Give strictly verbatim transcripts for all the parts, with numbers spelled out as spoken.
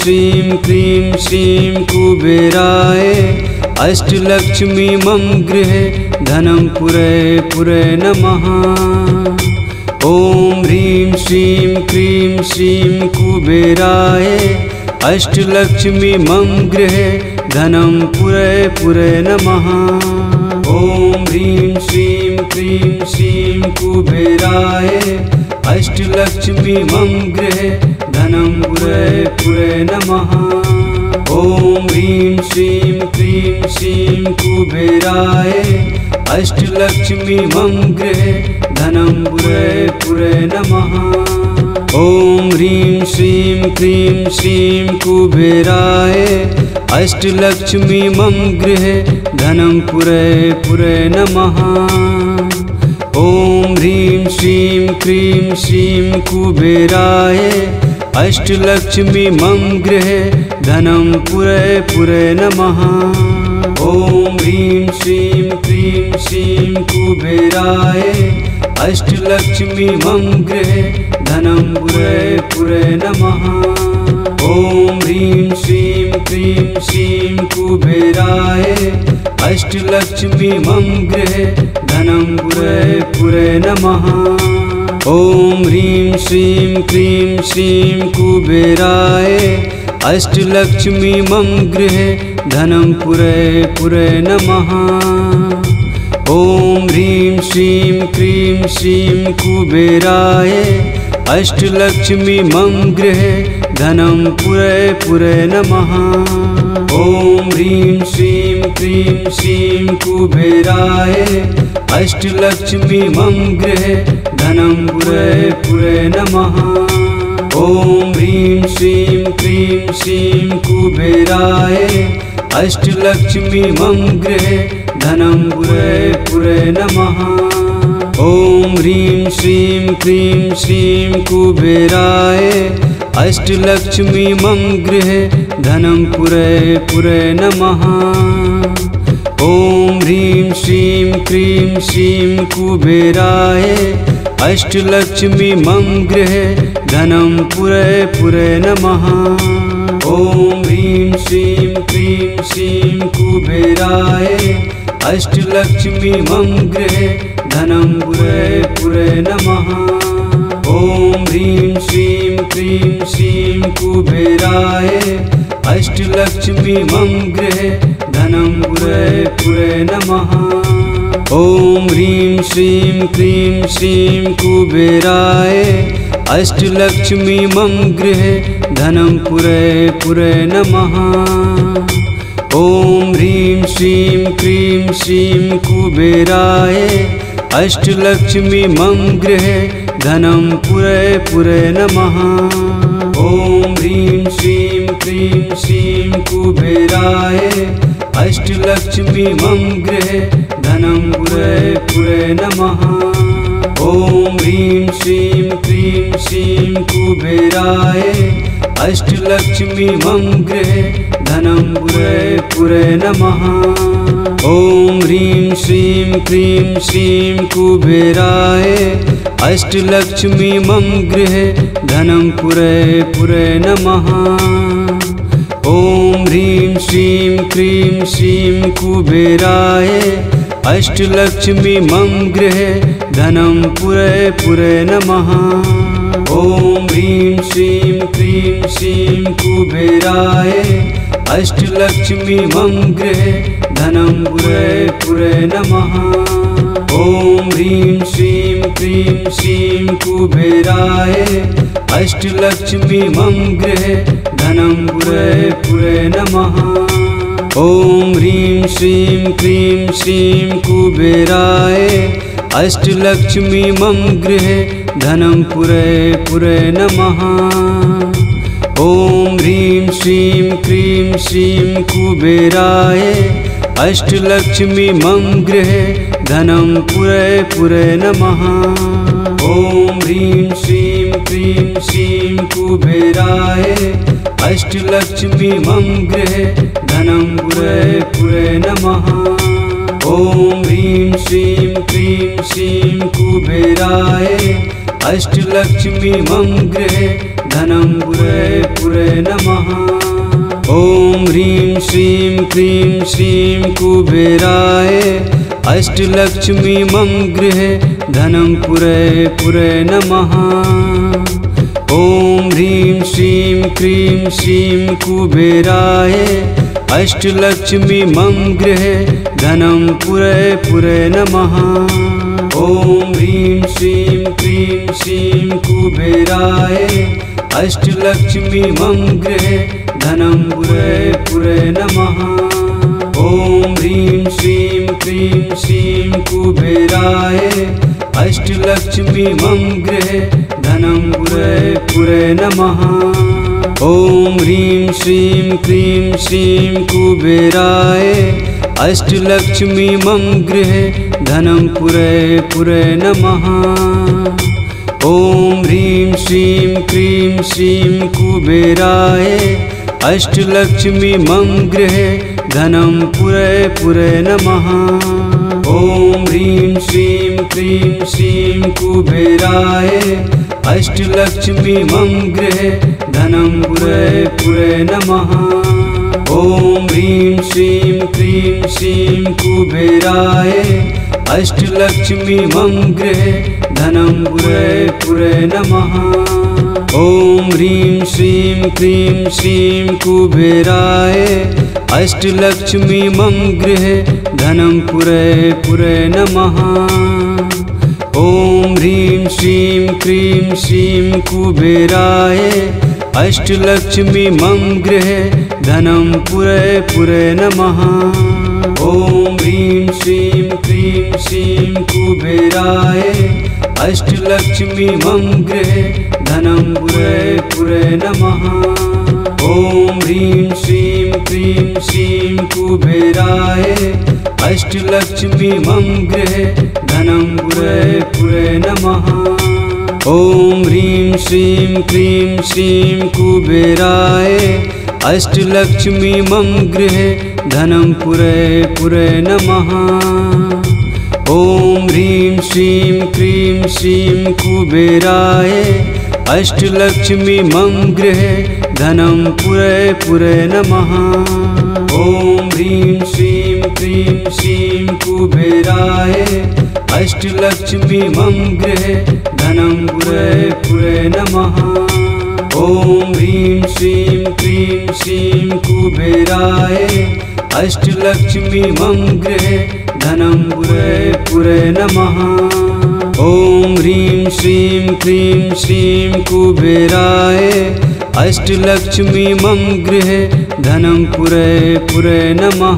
श्रीं क्रीं श्रीं कुबेराय अष्टलक्ष्मी मम गृहे धनं पुरय पुरय नमः। ॐ ह्रीं श्रीं क्रीं श्रीं कुबेराय अष्टलक्ष्मी मम गृहे धनं पुरय पुरय नमः। ॐ ह्रीं श्रीं क्रीं श्रीं कुबेराय अष्टलक्ष्मी मम गृहे धनं पुरय पुरय नमः। ॐ ह्रीं श्रीं क्रीं श्रीं कुबेराय अष्टलक्ष्मी मम गृहे धनं पुरय पुरय नमः। ॐ ह्रीं श्रीं क्रीं श्रीं कुबेराय अष्टलक्ष्मी मम गृहे धनं पुरय पुरय नमः। ॐ ह्रीं श्रीं क्रीं श्रीं कुबेराय अष्टलक्ष्मी मम गृहे धनं पुरय पुरय नमः। ॐ ह्रीं श्रीं क्रीं श्रीं कुबेराय अष्टलक्ष्मी मम गृहे धनं पुरय पुरय नमः। ॐ ह्रीं श्रीं क्रीं श्रीं कुबेराय अष्टलक्ष्मी मम गृहे धनं पुरय पुरय नमः। ॐ ह्रीं श्रीं क्रीं श्रीं कुबेराय अष्टलक्ष्मी मम गृहे धनं पुरय पुरय नमः। ॐ ह्रीं श्रीं क्रीं श्रीं कुबेराय अष्टलक्ष्मी मम गृहे धनं पुरय पुरय नमः। ॐ ह्रीं श्रीं क्रीं श्रीं कुबेराय अष्टलक्ष्मी मम गृहे धनं पुरय पुरय नमः। ॐ ह्रीं श्रीं क्रीं श्रीं कुबेराय अष्टलक्ष्मी मम गृहे धनं पुरय पुरय नमः। ॐ ह्रीं श्रीं क्रीं श्रीं कुबेराय अष्टलक्ष्मी मम गृहे धनं पुरय पुरय नमः। ॐ ह्रीं श्रीं क्रीं श्रीं कुबेराय अष्टलक्ष्मी मम गृहे धनं पुरय पुरय नमः। ॐ ह्रीं श्रीं क्रीं श्रीं कुबेराय अष्टलक्ष्मी मम गृहे धनं पुरय पुरय नमः। ॐ ह्रीं श्रीं क्रीं श्रीं कुबेराय अष्टलक्ष्मी मम गृहे धनं पुरय पुरय नमः। ॐ ह्रीं श्रीं क्रीं श्रीं कुबेराय अष्टलक्ष्मी मम गृहे धनं पुरय पुरय नमः। ॐ ह्रीं श्रीं क्रीं श्रीं कुबेराय अष्टलक्ष्मी मम गृहे धनं पुरय पुरय नमः। ॐ ह्रीं श्रीं क्रीं श्रीं कुबेराय अष्टलक्ष्मी मम गृहे धनं पुरय पुरय नमः। ॐ ह्रीं श्रीं क्रीं श्रीं कुबेराय अष्टलक्ष्मी मम गृहे धनं पुरय पुरय नमः। ॐ ह्रीं श्रीं क्रीं श्रीं कुबेराय अष्टलक्ष्मी मम गृहे धनं पुरय पुरय नमः। ॐ ह्रीं श्रीं क्रीं श्रीं कुबेराय अष्टलक्ष्मी मम गृहे धनं पुरय पुरय नमः। ॐ ह्रीं श्रीं क्रीं श्रीं कुबेराय अष्टलक्ष्मी मम गृहे धनं पुरय पुरय नमः। ॐ ह्रीं श्रीं क्रीं श्रीं कुबेराय अष्टलक्ष्मी मम गृहे धनं पुरय पुरय नमः। ॐ ह्रीं श्रीं क्रीं श्रीं कुबेराय अष्टलक्ष्मी मम गृहे धनं पुरय पुरय नमः। ॐ ह्रीं श्रीं क्रीं श्रीं कुबेराय अष्टलक्ष्मी मम गृहे धनं पुरय पुरय नमः। ॐ ह्रीं श्रीं क्रीं श्रीं कुबेराय अष्टलक्ष्मी मम गृहे धनं पुरय पुरय नमः। ॐ ह्रीं श्रीं क्रीं श्रीं कुबेराय अष्टलक्ष्मी मम गृहे धनं पुरे पुरे नमः। ॐ ह्रीं श्रीं क्रीं श्रीं कुबेराय अष्टलक्ष्मी मम गृहे धनं पुरे पुरे नमः। ॐ ह्रीं श्रीं क्रीं श्रीं कुबेराय अष्टलक्ष्मी मम गृहे धनं पुरे पुरे नमः। ॐ ह्रीं श्रीं क्रीं श्रीं कुबेराय अष्टलक्ष्मी मम गृहे धनं पुरे पुरे नमः। ॐ ह्रीं श्रीं क्रीं श्रीं कुबेराय अष्टलक्ष्मी मम गृहे धनं पुरे पुरे नमः। ॐ ह्रीं श्रीं क्रीं श्रीं कुबेराय अष्टलक्ष्मी मम गृहे धनं पुरे पुरे नमः। ॐ ह्रीं श्रीं क्रीं श्रीं कुबेराय अष्टलक्ष्मी मम गृहे धनं पुरे पुरे नमः। ॐ ह्रीं श्रीं क्रीं श्रीं कुबेराय अष्टलक्ष्मी मम गृहे धनं पुरे पुरे नमः। ॐ ह्रीं श्रीं क्रीं श्रीं कुबेराय अष्टलक्ष्मी मम गृहे धनं पुरे पुरे नमः। ॐ ह्रीं श्रीं क्रीं श्रीं कुबेराय अष्टलक्ष्मी मम गृहे धनं पुरे पुरे नमः। ॐ ह्रीं श्रीं क्रीं श्रीं कुबेराय अष्टलक्ष्मी मम गृहे धनं पुरे पुरे नमः। ॐ ह्रीं श्रीं क्रीं श्रीं कुबेराय अष्टलक्ष्मी मम गृहे धनं पुरे पुरे नमः। ॐ ह्रीं श्रीं क्रीं श्रीं कुबेराय अष्टलक्ष्मी मम गृहे धनं पुरे पुरे नमः। ॐ ह्रीं श्रीं क्रीं श्रीं कुबेराय अष्टलक्ष्मी मम गृहे धनं पुरे पुरे नमः। ॐ ह्रीं श्रीं क्रीं श्रीं कुबेराय अष्टलक्ष्मी मम गृहे धनं पुरे पुरे नमः। ॐ ह्रीं श्रीं क्रीं श्रीं कुबेराय अष्टलक्ष्मी मम गृहे धनं पुरे पुरे नमः। ॐ ह्रीं श्रीं क्रीं श्रीं कुबेराय अष्टलक्ष्मी मम गृहे धनं पुरे पुरे नमः। ॐ ह्रीं श्रीं क्रीं श्रीं कुबेराय अष्टलक्ष्मी मम गृहे धनं पुरे पुरे नमः।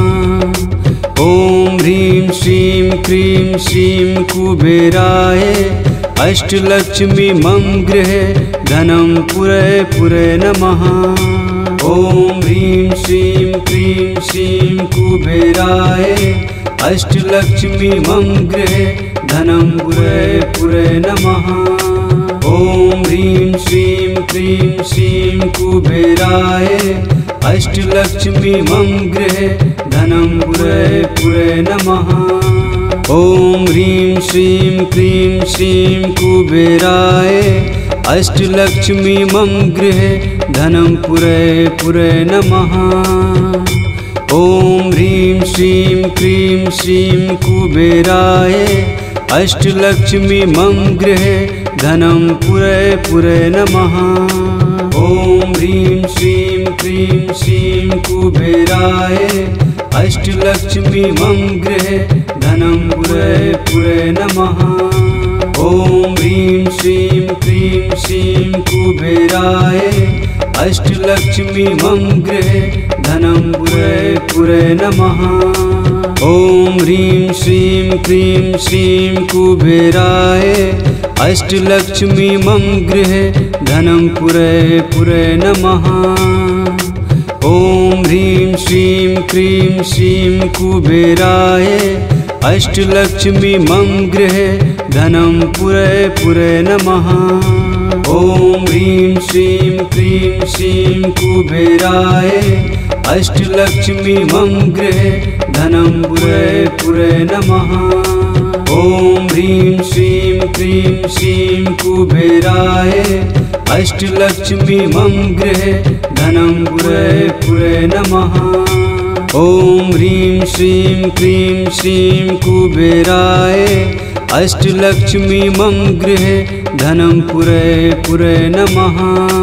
ॐ ह्रीं श्रीं क्रीं श्रीं कुबेराय अष्टलक्ष्मी मम गृहे धनं पुरे पुरे नमः। ॐ ह्रीं श्रीं क्रीं श्रीं कुबेराय अष्टलक्ष्मी मम गृहे धनं पुरे पुरे नमः। ॐ ह्रीं श्रीं क्रीं श्रीं कुबेराय अष्टलक्ष्मी मम गृहे धनं पुरे पुरे नमः। ॐ ह्रीं श्रीं क्रीं श्रीं कुबेराय अष्टलक्ष्मी मम गृहे धनं पुरे पुरे नमः। ॐ ह्रीं श्रीं क्रीं श्रीं कुबेराय अष्टलक्ष्मी मम गृहे धनं पुरे पुरे नमः। ॐ ह्रीं श्रीं क्रीं श्रीं कुबेराय अष्टलक्ष्मी मम गृहे धनं पुरे पुरे नमः। ॐ ह्रीं श्रीं क्रीं श्रीं कुबेराय अष्टलक्ष्मी मम गृहे धनं पुरे पुरे नमः। ॐ ह्रीं श्रीं क्रीं श्रीं कुबेराय अष्टलक्ष्मी मम गृहे धनं पुरे पुरे नमः। ॐ ह्रीं श्रीं क्रीं श्रीं कुबेराय अष्टलक्ष्मी मम गृहे धनं पुरे पुरे नमः। ॐ ह्रीं श्रीं क्रीं श्रीं कुबेराय अष्टलक्ष्मी मम गृहे धनं पुरे पुरे नमः। ॐ ह्रीं श्रीं क्रीं श्रीं कुबेराय अष्टलक्ष्मी मम गृहे धनं पुरे पुरे नमः। ॐ ह्रीं श्रीं क्रीं श्रीं कुबेराय अष्टलक्ष्मी मम गृहे धनं पुरे पुरे नमः।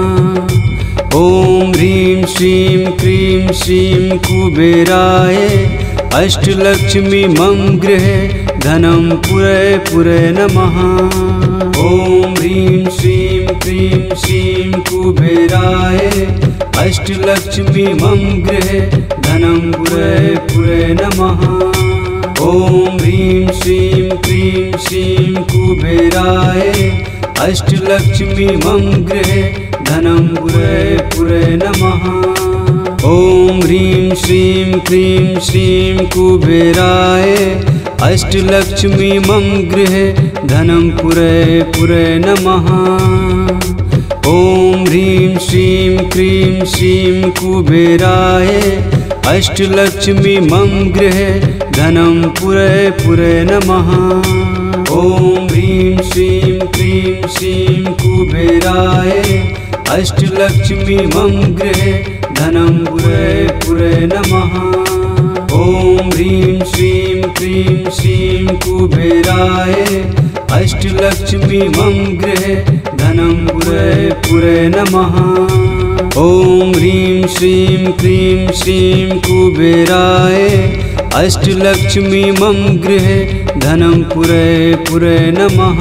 ॐ ह्रीं श्रीं क्रीं श्रीं कुबेराय अष्टलक्ष्मी मम गृहे धनं पुरे पुरे नमः। ॐ ह्रीं श्रीं क्रीं श्रीं कुबेराय अष्टलक्ष्मी मम गृहे धनं पुरे पुरे नमः। ॐ ह्रीं श्रीं क्रीं श्रीं कुबेराय अष्टलक्ष्मी मम गृहे धनं पुरे पुरे नमः। ॐ ह्रीं श्रीं क्रीं श्रीं कुबेराय अष्टलक्ष्मी मम गृहे धनं पुरे पुरे नमः। ॐ ह्रीं श्रीं क्रीं श्रीं कुबेराय अष्टलक्ष्मी मम गृहे धनं पुरे पुरे नमः। ॐ ह्रीं श्रीं क्रीं श्रीं कुबेराय अष्टलक्ष्मी मम गृहे धनं पुरे पुरे नमः। ॐ ह्रीं श्रीं क्रीं श्रीं कुबेराय अष्टलक्ष्मी मम गृहे धनं पुरे पुरे नमः। ॐ ह्रीं श्रीं क्रीं श्रीं कुबेराय अष्टलक्ष्मी मम गृहे धनं पुरे पुरे नमः।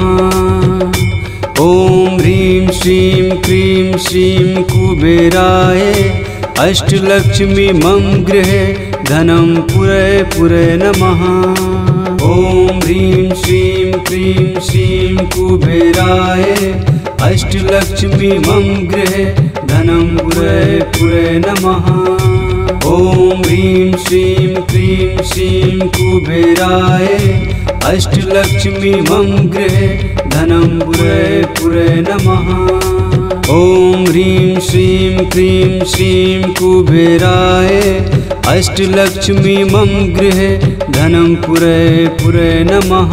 ॐ ह्रीं श्रीं क्रीं श्रीं कुबेराय अष्टलक्ष्मी मम गृहे धनं पुरे पुरे नमः। ॐ ह्रीं श्रीं क्रीं श्रीं कुबेराय अष्टलक्ष्मी मम गृहे धनं पुरे पुरे नमः। ॐ ह्रीं श्रीं क्रीं श्रीं कुबेराय अष्टलक्ष्मी मम गृहे धनं पुरे पुरे नमः। ॐ ह्रीं श्रीं क्रीं श्रीं कुबेराय अष्टलक्ष्मी मम गृहे धनं पुरे पुरे नमः।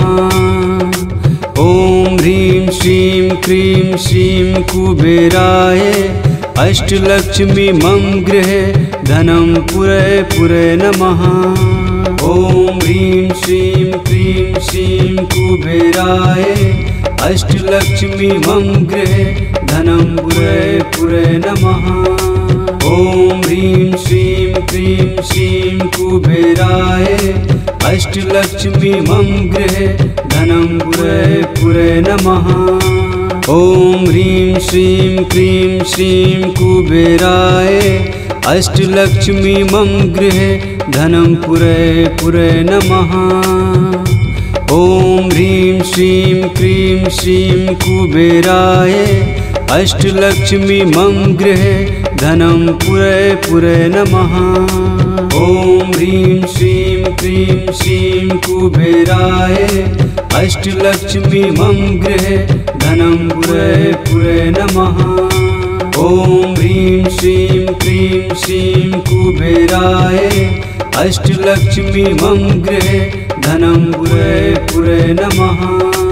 ॐ ह्रीं श्रीं क्रीं श्रीं कुबेराय अष्टलक्ष्मी मम गृहे धनं पुरे पुरे नमः। ॐ ह्रीं श्रीं क्रीं श्रीं कुबेराय अष्टलक्ष्मी मम गृहे धनं पुरे पुरे नमः। ॐ ह्रीं श्रीं क्रीं श्रीं कुबेराय अष्टलक्ष्मी मम गृहे धनं पुरे पुरे नमः। ॐ ह्रीं श्रीं क्रीं श्रीं कुबेराय अष्टलक्ष्मी मम गृहे धनं पुरे पुरे नमः। ॐ ह्रीं श्रीं क्रीं श्रीं कुबेराय अष्टलक्ष्मी मम गृहे धनं पुरे पुरे नमः। ॐ ह्रीं श्रीं क्रीं श्रीं कुबेराय अष्टलक्ष्मी मम गृहे धनं पुरे पुरे नमः। ॐ ह्रीं श्रीं क्रीं श्रीं कुबेराय अष्टलक्ष्मी मम गृहे धनं पुरे पुरे नमः।